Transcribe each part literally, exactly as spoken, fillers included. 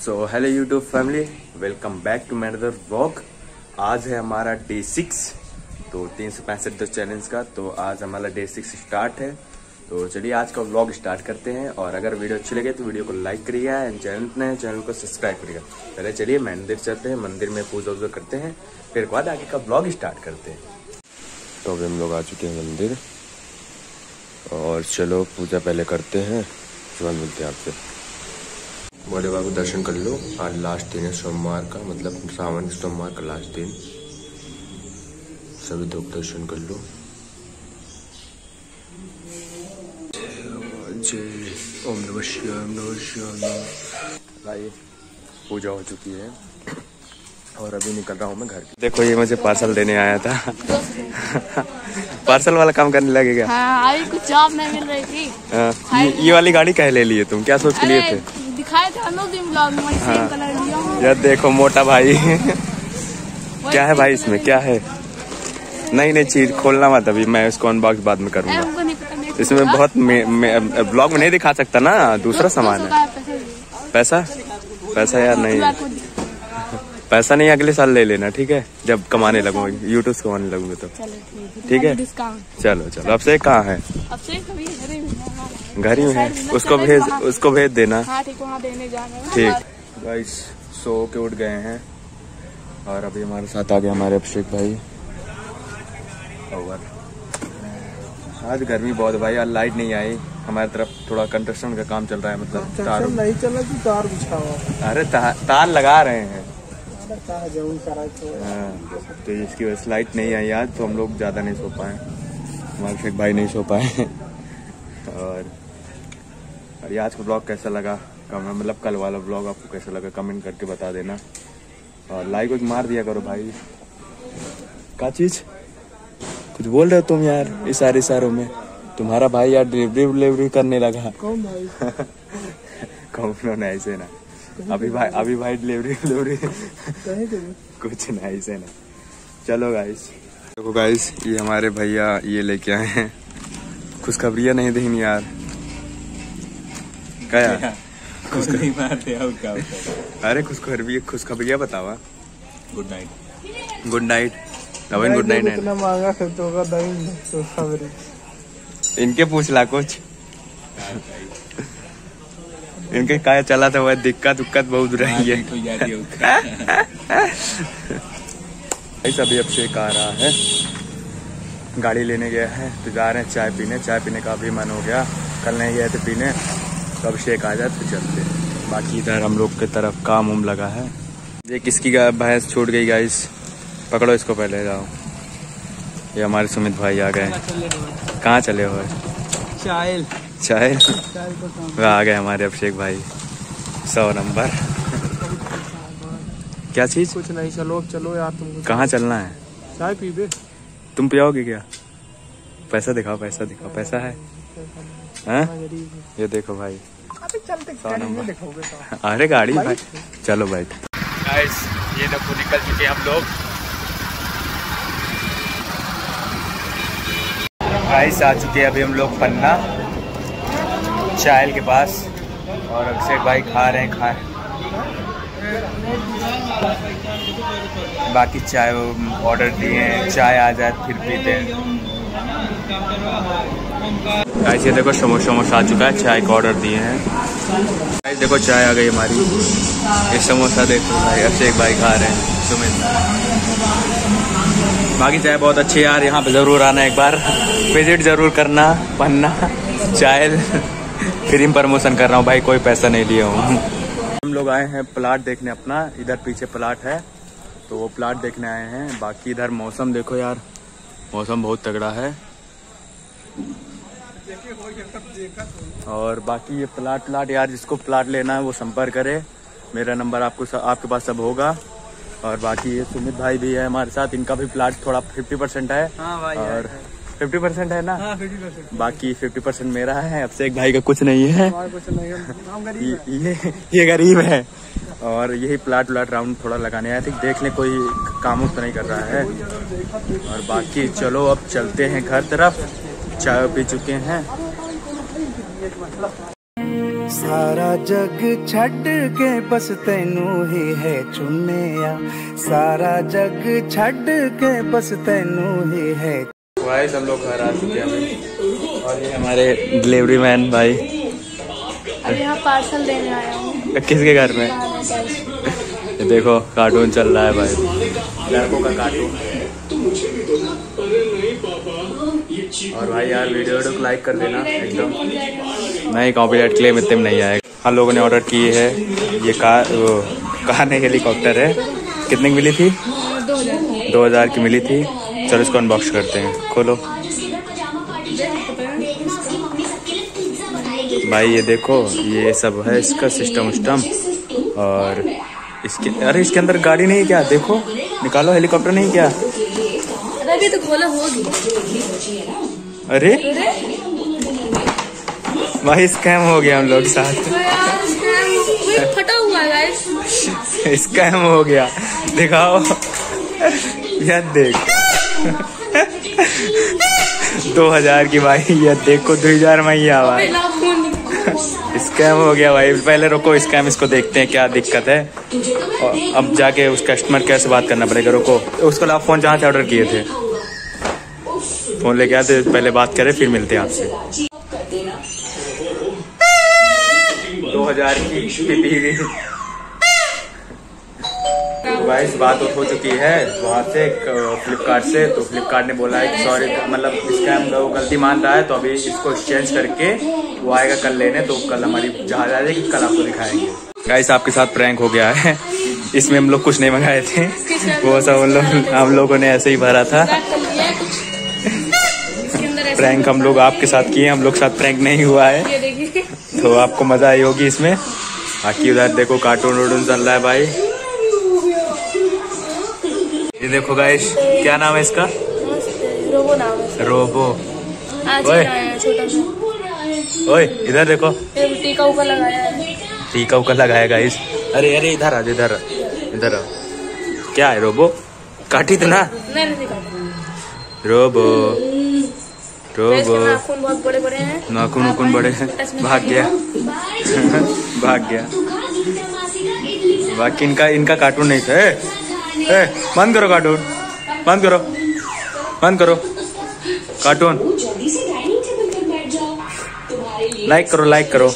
So hello YouTube family, welcome back to my another vlog. आज है हमारा day six, तो तीन सौ पैंसठ दस चैलेंज का। तो आज हमारा डे सिक्स स्टार्ट है। तो चलिए आज का व्लॉग स्टार्ट करते हैं। और अगर वीडियो अच्छी लगे तो वीडियो को लाइक करिएगा एंड चैनल नए चैनल को सब्सक्राइब करिएगा। पहले चलिए मंदिर चलते हैं, मंदिर में पूजा वूजा करते हैं, फिर बाद आगे का व्लॉग स्टार्ट करते हैं। तो अभी हम लोग आ चुके हैं मंदिर और चलो पूजा पहले करते हैं, उसके बाद मिलते हैं आपसे। बड़े बाबू दर्शन कर लो। आज लास्ट दिन है सोमवार का, मतलब सावन सोमवार का लास्ट दिन। सभी लोग दर्शन कर लो। जय ओम नमः शिवाय, ओम नमः शिवाय। भाई पूजा हो चुकी है और अभी निकल रहा हूँ मैं घर। देखो ये मुझे पार्सल देने आया था। पार्सल वाला काम करने लगेगा। हाँ, अभी कुछ जॉब नहीं मिल रही थी। आ, ये, ये वाली गाड़ी कह ले लिए तुम, क्या सोच के लिए थे? दिखाए थे हम लोग दिन ब्लॉग में, सेम कलर लिया हूं। यार देखो मोटा भाई। क्या है भाई इसमें, क्या है? नहीं नहीं चीज खोलना मत, अभी मैं इसको अनबॉक्स बाद में करूंगा। इसमें बहुत ब्लॉग में नहीं दिखा सकता ना, दूसरा सामान है। पैसा पैसा यार नहीं, पैसा नहीं, अगले साल ले लेना, ठीक है? जब कमाने लगूंगा, यूट्यूब से कमाने लगूंगे तो ठीक है। चलो चलो, अब से कहाँ है? घर ही में है, उसको भेज उसको भेज देना। ठीक गाइस, सो के उठ गए हैं और अभी हमारे साथ आ गए हमारे अभिषेक भाई। और आज गर्मी बहुत भाई, आज लाइट नहीं आई हमारी तरफ। थोड़ा कंस्ट्रक्शन का काम चल रहा है, मतलब तार नहीं चला तो तार बिछाओ। अरे ता, तार लगा रहे हैं। हाँ, तो इसकी वजह से लाइट नहीं आई आज, तो हम लोग ज़्यादा नहीं सो पाए, हमारे अभिषेक भाई नहीं सो पाए। और और आज का ब्लॉग कैसा लगा, मतलब कल वाला ब्लॉग आपको कैसा लगा कमेंट करके बता देना। और लाइक वाइक मार दिया करो भाई। क्या चीज़ कुछ बोल रहे हो तुम यार इशारे इशारों में? तुम्हारा भाई यार डिलीवरी डिलीवरी करने लगा। कौन भाई? कौन? ऐसे ना, अभी भाई अभी भाई डिलीवरी डिलीवरी कुछ नहीं, ऐसे ना। चलो गाइस, देखो गाइस, ये हमारे भैया ये लेके आए हैं। खुशखबरियाँ नहीं देनी यार, क्या खुशखबरी मारते हो क्या? अरे खुशखबरी खुशखबरियाँ बतावा। Good night. Good night Naveen, good night. इतना महंगा खरीदोगा खुशखबरी? इनके पूछ ला कुछ। इनके क्या चला था, वह दिक्कत उक्कत बहुत रही है। अभी अभिषेक आ रहा है, गाड़ी लेने गया है, तो जा रहे हैं चाय पीने। चाय पीने का भी मन हो गया, कल नहीं गए थे पीने, तो अभिषेक आ जाए तो चलते। बाकी इधर हम लोग की तरफ काम उम लगा है। ये किसकी भैंस छूट गई गाइस, पकड़ो इसको पहले, जाओ। ये हमारे सुमित भाई आ गए। कहाँ चले हो? चाय चाय आ गए हमारे अभिषेक भाई, सौ नंबर। क्या चीज? कुछ नहीं, चलो चलो यार। तुम कहाँ चलना है? चाय पीबे? तुम पियोगे क्या? पैसा दिखाओ, पैसा दिखाओ, पैसा है? हाँ? ये देखो भाई, सौ नंबर। अरे गाड़ी भाई, चलो बैठ। गाइस ये देखो निकल चुके हम लोग। गाइस आ चुके अभी हम लोग पन्ना चायल के पास, और अभिषेक भाई खा रहे हैं खा बाकी चाय ऑर्डर दिए हैं, चाय आ जाए फिर पीते हैं। गाइस ये देखो समोसा समोसा आ चुका है, चाय का ऑर्डर दिए हैं। गाइस देखो चाय आ गई हमारी, ये समोसा देखो भाई अभिषेक भाई खा रहे हैं, सुमित। बाकी चाय बहुत अच्छी है यार, यहाँ पे ज़रूर आना, एक बार विजिट ज़रूर करना। पन्ना चाय फ्री में प्रमोशन कर रहा हूँ भाई, कोई पैसा नहीं लिया हूँ। हम लोग आए हैं प्लाट देखने अपना, इधर पीछे प्लाट है, तो वो प्लाट देखने आए हैं। बाकी इधर मौसम देखो यार, मौसम बहुत तगड़ा है। और बाकी ये प्लाट प्लाट यार, जिसको प्लाट लेना है वो संपर्क करे, मेरा नंबर आपको आपके पास सब होगा। और बाकी ये सुमित भाई भी है हमारे साथ, इनका भी प्लाट थोड़ा फिफ्टी परसेंट है। हाँ भाई, और फिफ्टी परसेंट है ना? हाँ, फिफ्टी परसेंट। बाकी फिफ्टी परसेंट मेरा है, अभिषेक भाई का कुछ नहीं है, कुछ नहीं है। ये, ये ये गरीब है। और यही प्लाट व्लाट राउंड थोड़ा लगाने आए थे, देख ले कोई काम तो नहीं कर रहा है। और बाकी चलो अब चलते हैं घर तरफ, चाय पी चुके हैं। सारा जग छड़ के बस तेनू ही है चुनिया, सारा जग छड़ के बस तेनू ही है। भाई हम लोग घर आ चुके हैं और ये हमारे डिलीवरी मैन भाई अभी यहाँ पार्सल देने आया हूँ। किसके घर में? ये देखो कार्टून चल रहा है भाई, लड़कों का कार्टून। और भाई यार वीडियो वीडियो को लाइक कर देना एकदम, नहीं कॉपीराइट क्लेम इतने में नहीं आएगा। हम लोगों ने ऑर्डर की है ये कार, वो कार नहीं हेलीकॉप्टर है। कितने की मिली थी? दो हजार की मिली थी। चलो इसको अनबॉक्स करते हैं, खोलो भाई। ये देखो ये सब है इसका सिस्टम उस्टम। और इसके अरे इसके अंदर गाड़ी नहीं क्या? देखो निकालो, हेलीकॉप्टर नहीं क्या? अभी तो खोला होगी। अरे भाई स्कैम हो गया हम लोग साथ। फटा हुआ है, स्कैम हो गया। दिखाओ यार, देख दो हजार की भाई, ये देखो दो हजार में ही आवा है। स्कैम हो गया भाई। पहले रुको, स्कैम इसको देखते हैं क्या दिक्कत है, और अब जाके उस कस्टमर केयर से बात करना पड़ेगा। रुको, उसको आप फोन जहाँ से ऑर्डर किए थे फोन लेके आते, पहले बात करें फिर मिलते हैं आपसे। दो हजार की भाई बात हो चुकी है वहाँ से फ्लिपकार्ट से। तो फ्लिपकार्ट ने बोला है कि सॉरी, मतलब स्कैम वो गलती मान रहा है, तो अभी इसको एक्सचेंज करके वो आएगा कल लेने। तो कल हमारी जहाज आ जाएगी, कल आपको दिखाएंगे। गाइस आपके साथ प्रैंक हो गया है, इसमें हम लोग कुछ नहीं मंगाए थे, वो सब हम लोग हम लोगों ने ऐसे ही भरा था। प्रैंक हम लोग आपके साथ किए, हम लोग साथ प्रैंक नहीं हुआ है, तो आपको मजा आई होगी इसमें। बाकी उधर देखो कार्टून वूटून चल रहा है भाई। ये देखो गाइस, क्या नाम है इसका? रोबो नाम है। रोबो। ओए छोटा सा, ओए इधर देखो, टीका उका लगाया है। टीका उका लगाया गाइस। अरे अरे इधर आ, इधर इधर आ। क्या है रोबो? काटी तो ना? नहीं नहीं काटी। रोबो रोबो नाखून बहुत बड़े बड़े हैं, नाखून नाखून बड़े हैं। भाग गया भाग गया। बाकी इनका इनका कार्टून नहीं था। ए, ए, बंद करो कार्टून, बंद करो बंद करो कार्टून। लाइक करो लाइक करो।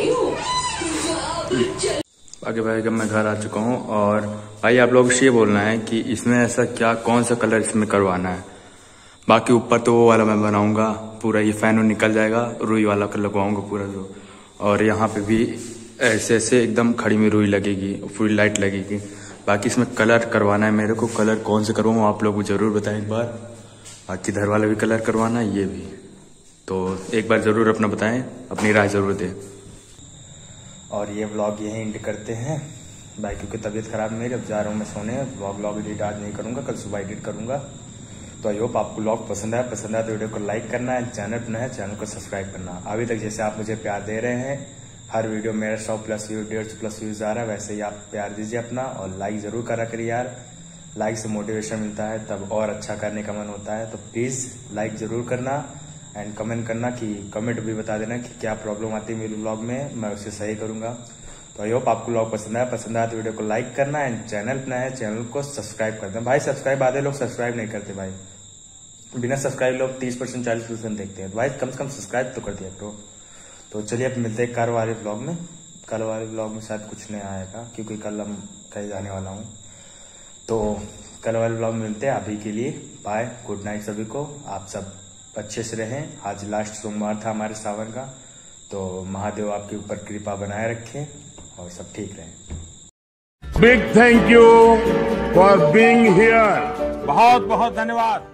बाकी भाई जब मैं घर आ चुका हूँ, और भाई आप लोग से ये बोलना है कि इसमें ऐसा क्या, कौन सा कलर इसमें करवाना है। बाकी ऊपर तो वो वाला मैं बनाऊंगा पूरा, ये फैन निकल जाएगा, रुई वाला कर लगवाऊंगा पूरा जो। और यहाँ पे भी ऐसे ऐसे एकदम खड़ी में रुई लगेगी, पूरी लाइट लगेगी। बाकी इसमें कलर करवाना है मेरे को, कलर कौन से करवाऊँ आप लोग जरूर बताएं एक बार। बाकी घर वाला भी कलर करवाना है, ये भी, तो एक बार जरूर अपना बताएं, अपनी राय जरूर दें। और ये व्लॉग यहीं एंड करते हैं भाई, क्योंकि तबीयत खराब मेरी, अब जा रहा हूँ मैं सोने। व्लॉग व्लॉग एडिट आज नहीं करूँगा, कल सुबह एडिट करूँगा। तो आई होप आपको व्लॉग पसंद आया, पसंद आया तो वीडियो को लाइक करना है, चैनल पर नया है चैनल को सब्सक्राइब करना। अभी तक जैसे आप मुझे प्यार दे रहे हैं, हर वीडियो मेरा सौ प्लस व्यू, डेढ़ सौ प्लस व्यूज आ रहा है, वैसे ही आप प्यार दीजिए अपना। और लाइक जरूर करा करिए यार, लाइक से मोटिवेशन मिलता है, तब और अच्छा करने का मन होता है। तो प्लीज लाइक जरूर करना एंड कमेंट करना, कि कमेंट भी बता देना कि क्या प्रॉब्लम आती है मेरे व्लॉग में, मैं उसे सही करूंगा। तो आई होप आपको व्लॉग पसंद आया, पसंद आया तो वीडियो को लाइक करना एंड चैनल पर है चैनल को सब्सक्राइब कर देना। भाई सब्सक्राइब, आधे लोग सब्सक्राइब नहीं करते भाई, बिना सब्सक्राइब लोग तीस परसेंट चालीस परसेंट देखते हैं। तो भाई कम से कम सब्सक्राइब तो कर दिया करो। तो चलिए अब मिलते हैं कल वाले ब्लॉग में। कल वाले ब्लॉग में शायद कुछ नहीं आएगा, क्योंकि कल हम कहीं जाने वाला हूँ। तो कल वाले ब्लॉग में मिलते हैं। अभी के लिए बाय, गुड नाइट सभी को। आप सब अच्छे से रहें। आज लास्ट सोमवार था हमारे सावन का, तो महादेव आपके ऊपर कृपा बनाए रखें और सब ठीक रहे। Big thank you for being here. बहुत बहुत धन्यवाद।